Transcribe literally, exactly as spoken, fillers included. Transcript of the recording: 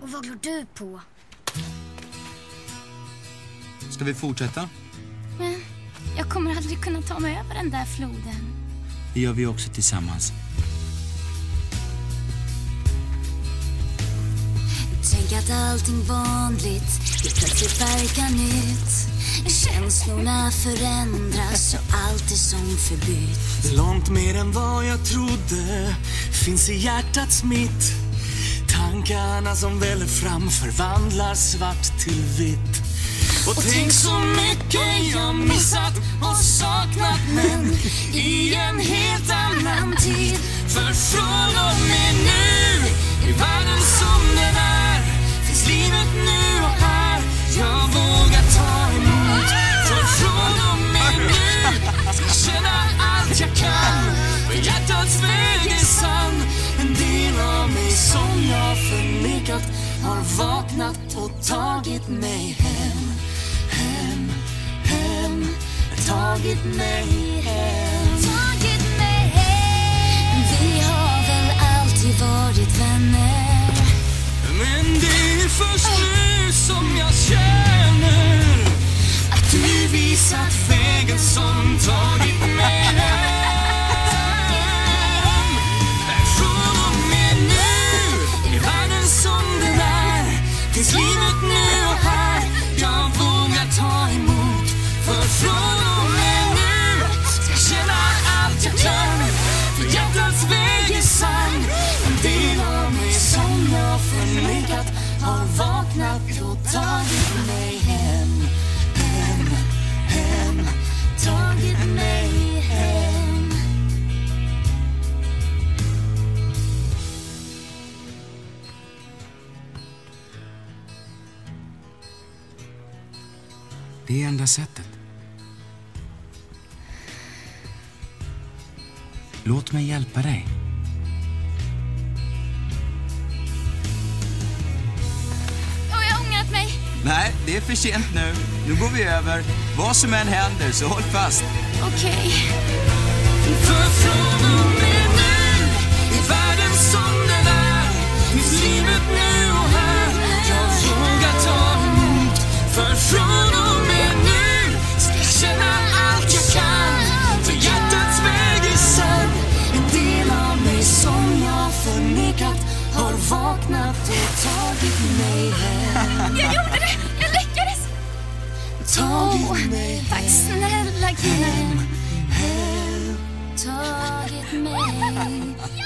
Och vad glor du på? Ska vi fortsätta? Men jag kommer aldrig kunna ta mig över den där floden. Det gör vi också tillsammans. Tänk att allting vanligt det plötsligt verkar nytt. Känslorna förändras och allt är som förbytt. Långt mer än vad jag trodde finns i hjärtats mitt. Tankarna som väller fram förvandlar svart till vitt. Och, och tänk så mycket jag missat och saknat, men i en helt annan tid. För från och med nu i världen som den är finns livet nu och här. Jag vågar ta emot. För från och med nu ska jag känna allt jag kan. För hjärtats väg är sann. En del av mig som jag förnekat har vaknat och tagit mig hem. Hem, hem, tagit mig hem. Tagit mig hem. Vi har väl alltid varit vänner. Men det är först nu som jag känner att du visat vägen som tagit mig hem. Från och med nu i världen som den är finns livet nu och här. Jag vågar ta emot. För från och med nu ska jag känna allt jag kan. För hjärtats väg är sann. En del av mig som jag förnekat har vaknat och tagit mig hem. Hem, hem, tagit mig hem. Det är enda sättet. Låt mig hjälpa dig. Och jag har ångrat mig. Nej, det är för sent nu. Nu går vi över. Vad som än händer, så håll fast. Okej. För från och med nu i världen som den är finns livet nu och här. Jag vågar ta emot. För från och med nu ska jag känna allt jag kan. För hjärtats väg är sann. En del av mig som jag förnekat har vaknat och tagit mig hem. Jag gjorde det! Jag lyckades! Tagit Åh, mig tack hem. snälla Gud. Hem. Tagit mig